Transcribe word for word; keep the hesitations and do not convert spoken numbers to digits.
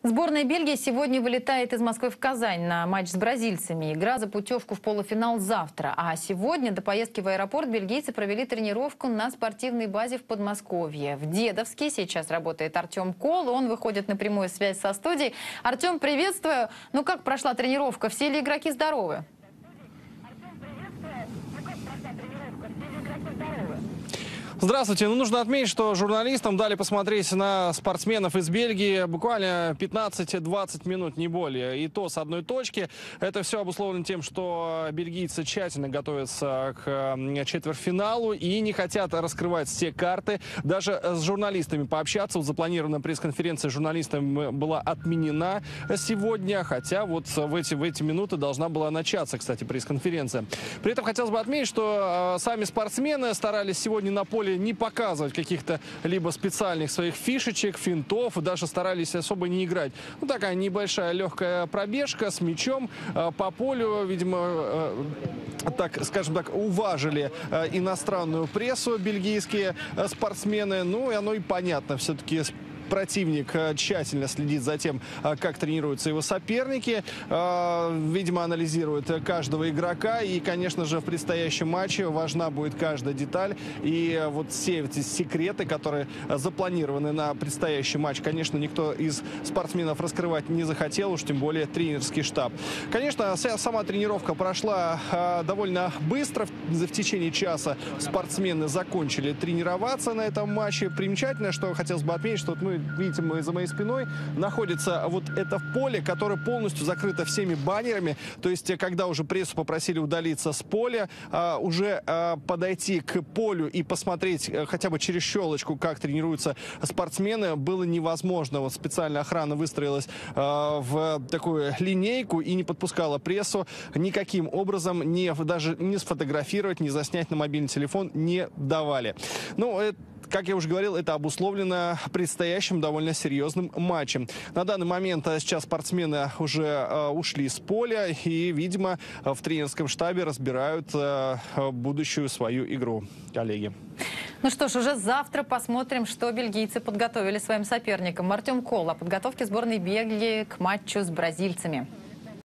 Сборная Бельгии сегодня вылетает из Москвы в Казань на матч с бразильцами. Игра за путевку в полуфинал завтра. А сегодня до поездки в аэропорт бельгийцы провели тренировку на спортивной базе в Подмосковье. В Дедовске сейчас работает Артем Кол. Он выходит на прямую связь со студией. Артем, приветствую. Ну как прошла тренировка? Все ли игроки здоровы? Здравствуйте. Ну, нужно отметить, что журналистам дали посмотреть на спортсменов из Бельгии буквально пятнадцать-двадцать минут, не более. И то с одной точки. Это все обусловлено тем, что бельгийцы тщательно готовятся к четвертьфиналу и не хотят раскрывать все карты. Даже с журналистами пообщаться. Вот запланированная пресс-конференция с журналистами была отменена сегодня. Хотя вот в эти, в эти минуты должна была начаться, кстати, пресс-конференция. При этом хотелось бы отметить, что сами спортсмены старались сегодня на поле не показывать каких-то либо специальных своих фишечек, финтов, даже старались особо не играть. Ну, такая небольшая легкая пробежка с мячом э, по полю, видимо, э, так, скажем так, уважили э, иностранную прессу бельгийские э, спортсмены. Ну, и оно и понятно, все-таки противник тщательно следит за тем, как тренируются его соперники. Видимо, анализирует каждого игрока. И, конечно же, в предстоящем матче важна будет каждая деталь. И вот все эти секреты, которые запланированы на предстоящий матч, конечно, никто из спортсменов раскрывать не захотел, уж тем более тренерский штаб. Конечно, сама тренировка прошла довольно быстро. В течение часа спортсмены закончили тренироваться на этом матче. Примечательно, что хотелось бы отметить, что мы видите, мы за моей спиной находится вот это поле, которое полностью закрыто всеми баннерами. То есть, когда уже прессу попросили удалиться с поля, а, уже а, подойти к полю и посмотреть а, хотя бы через щелочку, как тренируются спортсмены, было невозможно. Вот специальная охрана выстроилась а, в такую линейку и не подпускала прессу никаким образом, не, даже не сфотографировать, не заснять на мобильный телефон не давали. Ну, это, как я уже говорил, это обусловлено предстоящим довольно серьезным матчем. На данный момент сейчас спортсмены уже э, ушли с поля и, видимо, в тренерском штабе разбирают э, будущую свою игру, коллеги. Ну что ж, уже завтра посмотрим, что бельгийцы подготовили своим соперникам. Артем Кол о подготовке сборной Бельгии к матчу с бразильцами.